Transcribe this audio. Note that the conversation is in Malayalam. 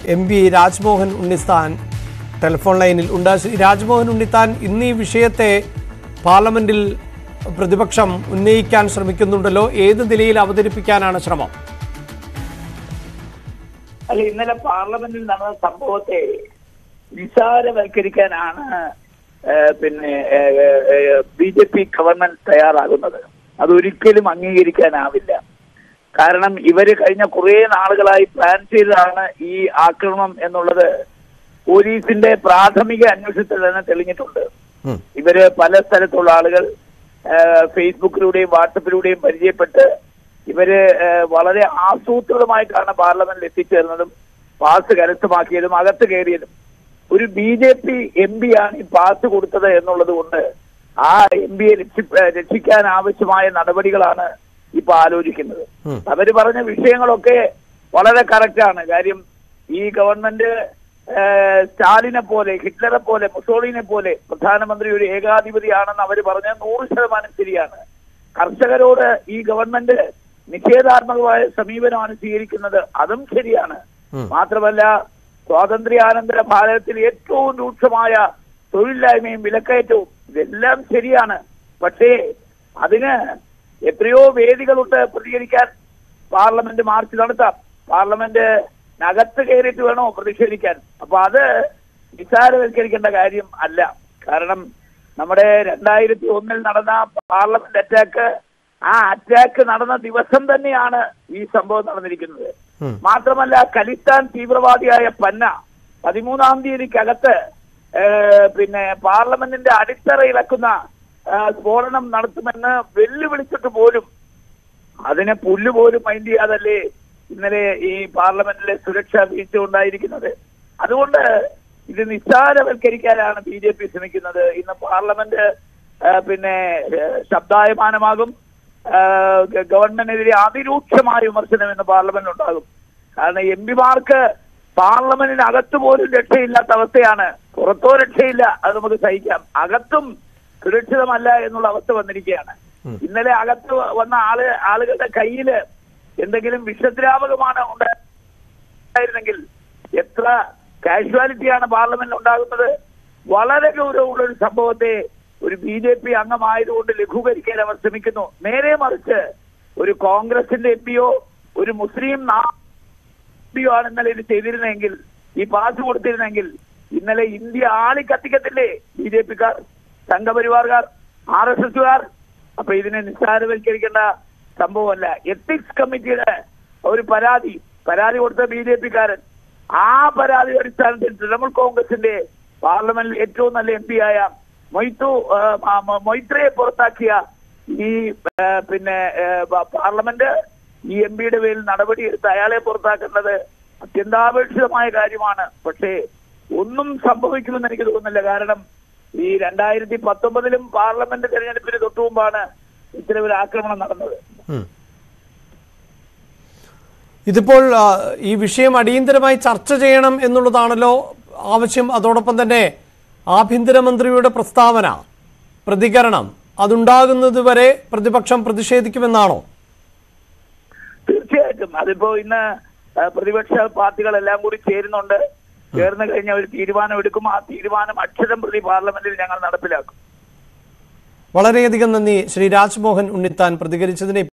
MP രാജ്മോഹൻ ഉണ്ണിത്താൻ ടെലിഫോൺ ലൈനിൽ ഉണ്ട്. രാജ്മോഹൻ ഉണ്ണിത്താൻ, ഇന്ന് ഈ വിഷയത്തെ പാർലമെന്റിൽ പ്രതിപക്ഷം ഉന്നയിക്കാൻ ശ്രമിക്കുന്നുണ്ടല്ലോ, ഏത് നിലയിൽ അവതരിപ്പിക്കാനാണ് ശ്രമം? അല്ല, ഇന്നലെ പാർലമെന്റിൽ നടന്ന സംഭവത്തെ നിസാരവൽക്കരിക്കാനാണ് BJP ഗവൺമെന്റ് തയ്യാറാകുന്നത്. അതൊരിക്കലും അംഗീകരിക്കാനാവില്ല. കാരണം ഇവര് കഴിഞ്ഞ കുറെ നാളുകളായി പ്ലാൻ ചെയ്തതാണ് ഈ ആക്രമണം എന്നുള്ളത് പോലീസിന്റെ പ്രാഥമിക അന്വേഷണത്തിൽ തന്നെ തെളിഞ്ഞിട്ടുണ്ട്. ഇവര് പല സ്ഥലത്തുള്ള ആളുകൾ ഫേസ്ബുക്കിലൂടെയും വാട്സപ്പിലൂടെയും പരിചയപ്പെട്ട് ഇവര് വളരെ ആസൂത്രിതമായിട്ടാണ് പാർലമെന്റിൽ എത്തിച്ചേർന്നതും പാസ് കരസ്ഥമാക്കിയതും അകത്ത് കയറിയതും. ഒരു BJP MP ആണ് ഈ പാസ് കൊടുത്തത് എന്നുള്ളത് കൊണ്ട് ആ MP രക്ഷിക്കാൻ ആവശ്യമായ നടപടികളാണ് ഇപ്പൊ ആലോചിക്കുന്നത്. അവര് പറഞ്ഞ വിഷയങ്ങളൊക്കെ വളരെ കറക്റ്റാണ്. കാര്യം ഈ ഗവൺമെന്റ് സ്റ്റാലിനെ പോലെ, ഹിറ്റ്ലറെ പോലെ, മുസോളിനെ പോലെ പ്രധാനമന്ത്രി ഒരു ഏകാധിപതിയാണെന്ന് അവർ പറഞ്ഞ 100% ശരിയാണ്. കർഷകരോട് ഈ ഗവൺമെന്റ് നിഷേധാത്മകമായ സമീപനമാണ് സ്വീകരിക്കുന്നത്, അതും ശരിയാണ്. മാത്രമല്ല, സ്വാതന്ത്ര്യാനന്തര ഭാരതത്തിൽ ഏറ്റവും രൂക്ഷമായ തൊഴിലില്ലായ്മയും വിലക്കയറ്റവും, ഇതെല്ലാം ശരിയാണ്. പക്ഷേ അതിന് എത്രയോ വേദികളുണ്ട് പ്രതികരിക്കാൻ. പാർലമെന്റ് മാർച്ച് നടത്താം, പാർലമെന്റ് അകത്ത് കയറിയിട്ട് വേണോ പ്രതിഷേധിക്കാൻ. അപ്പൊ അത് നിസ്സാരവൽക്കരിക്കേണ്ട കാര്യം അല്ല. കാരണം നമ്മുടെ 2001 നടന്ന പാർലമെന്റ് അറ്റാക്ക്, ആ അറ്റാക്ക് നടന്ന ദിവസം തന്നെയാണ് ഈ സംഭവം നടന്നിരിക്കുന്നത്. മാത്രമല്ല, ഖലിസ്ഥാൻ തീവ്രവാദിയായ പന്ന 13-ാം തീയതിക്കകത്ത് പാർലമെന്റിന്റെ അടിത്തറ ഇളക്കുന്ന സ്ഫോടനം നടത്തുമെന്ന് വെല്ലുവിളിച്ചിട്ട് പോലും അതിനെ പുല്ലുപോലും മൈൻഡ് ചെയ്യാതല്ലേ ഇന്നലെ ഈ പാർലമെന്റിലെ സുരക്ഷാ വീഴ്ച ഉണ്ടായിരിക്കുന്നത്. അതുകൊണ്ട് ഇത് നിസ്സാരവൽക്കരിക്കാനാണ് BJP ശ്രമിക്കുന്നത്. ഇന്ന് പാർലമെന്റ് ശബ്ദായമാനമാകും. ഗവൺമെന്റിനെതിരെ അതിരൂക്ഷമായ വിമർശനം ഇന്ന് പാർലമെന്റിൽ ഉണ്ടാകും. കാരണം MP-മാർക്ക് പാർലമെന്റിനകത്ത് പോലും രക്ഷയില്ലാത്ത അവസ്ഥയാണ്. പുറത്തോ രക്ഷയില്ല, അത് നമുക്ക് സഹിക്കാം. അകത്തും സുരക്ഷിതമല്ല എന്നുള്ള അവസ്ഥ വന്നിരിക്കുകയാണ്. ഇന്നലെ അകത്ത് വന്ന ആളുകളുടെ കയ്യില് എന്തെങ്കിലും വിഷദ്രാവകമാണ് ഉണ്ടായിരുന്നെങ്കിൽ എത്ര കാഷ്വാലിറ്റിയാണ് പാർലമെന്റിൽ ഉണ്ടാകുന്നത്. വളരെ ഗൗരവമുള്ള ഒരു സംഭവത്തെ ഒരു BJP അംഗമായതുകൊണ്ട് ലഘൂകരിക്കാൻ അവർ ശ്രമിക്കുന്നു. നേരെ മറിച്ച് ഒരു കോൺഗ്രസിന്റെ MP-യോ ഒരു മുസ്ലിം MP-യോ ആണ് ഇന്നലെ ഇത് ചെയ്തിരുന്നെങ്കിൽ, ഈ പാസ് കൊടുത്തിരുന്നെങ്കിൽ, ഇന്നലെ ഇന്ത്യ ആളിക്കത്തിക്കത്തില്ലേ BJP-ക്കാർ, സംഘപരിവാർകാർ, RSSകാർ. അപ്പൊ ഇതിനെ നിസ്സാരവൽക്കരിക്കേണ്ട സംഭവമല്ല. എത്തിക്സ് കമ്മിറ്റിയുടെ ഒരു പരാതി കൊടുത്ത BJP-കാരൻ, ആ പരാതി അടിസ്ഥാനത്തിൽ തൃണമൂൽ കോൺഗ്രസിന്റെ പാർലമെന്റിൽ ഏറ്റവും നല്ല MP-യായ മൊയ്ത്രയെ പുറത്താക്കിയ ഈ പാർലമെന്റ് ഈ MP-യുടെ പേരിൽ നടപടിയെടുത്ത് അയാളെ പുറത്താക്കേണ്ടത് അത്യന്താപേക്ഷിതമായ കാര്യമാണ്. പക്ഷേ ഒന്നും സംഭവിക്കുമെന്ന് എനിക്ക് തോന്നുന്നില്ല. കാരണം ഈ 2019 പാർലമെന്റ് തെരഞ്ഞെടുപ്പിന് തൊട്ടു മുമ്പാണ് ഇത്തരം ഒരു ആക്രമണം നടന്നത്. ഇതിപ്പോൾ ഈ വിഷയം അടിയന്തരമായി ചർച്ച ചെയ്യണം എന്നുള്ളതാണല്ലോ ആവശ്യം. അതോടൊപ്പം തന്നെ ആഭ്യന്തരമന്ത്രിയുടെ പ്രസ്താവന, പ്രതികരണം, അതുണ്ടാകുന്നത് വരെ പ്രതിപക്ഷം പ്രതിഷേധിക്കുമെന്നാണോ? തീർച്ചയായിട്ടും. അതിപ്പോ ഇന്ന് പ്രതിപക്ഷ പാർട്ടികളെല്ലാം കൂടി ചേരുന്നുണ്ട്. ചേർന്ന് കഴിഞ്ഞാൽ ഒരു തീരുമാനം എടുക്കും. ആ തീരുമാനം അക്ഷരം പ്രതി പാർലമെന്റിൽ ഞങ്ങൾ നടപ്പിലാക്കും. വളരെയധികം നന്ദി ശ്രീ രാജ്മോഹൻ ഉണ്ണിത്താൻ പ്രതികരിച്ചതിന്.